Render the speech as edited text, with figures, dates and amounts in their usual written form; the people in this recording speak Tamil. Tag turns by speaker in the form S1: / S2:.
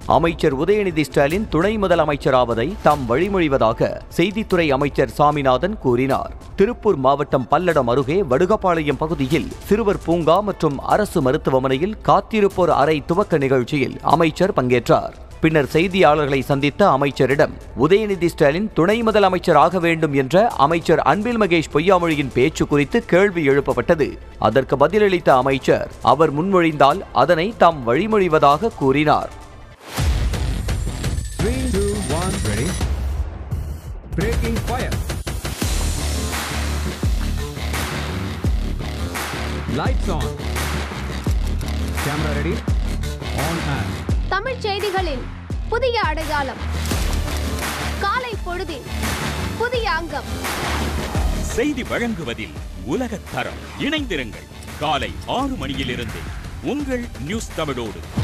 S1: அமைச்சர் உதயநிதி ஸ்டாலின் துணை முதலமைச்சராவதை தாம் வழிமொழிவதாக செய்தித்துறை அமைச்சர் சாமிநாதன் கூறினார். திருப்பூர் மாவட்டம் பல்லடம் அருகே வடுகபாளையம் பகுதியில் சிறுவர் பூங்கா மற்றும் அரசு மருத்துவமனையில் காத்திருப்போர் அறை துவக்க நிகழ்ச்சியில் அமைச்சர் பங்கேற்றார். பின்னர் செய்தியாளர்களை சந்தித்த அமைச்சரிடம் உதயநிதி ஸ்டாலின் துணை முதலமைச்சர் ஆக வேண்டும் என்ற அமைச்சர் அன்பில் மகேஷ் பொய்யாமொழியின் பேச்சு குறித்து கேள்வி எழுப்பப்பட்டது. அதற்கு பதிலளித்த அமைச்சர் அவர் முன்மொழிந்தால் அதனை தாம் வழிமொழிவதாக கூறினார்.
S2: 3, 2, 1, ready. Breaking fire. Lights on. Camera ready. On and.
S3: Tamil செய்திகளின் புதிய அடையாளம். காலை பொழுதில் புதிய அங்கம்.
S4: செய்தி வழங்குவதில் உலகத் தரம். இணைந்திருங்கள். காலை 6 மணியிலிருந்து உங்கள் நியூஸ் தமிழோடு.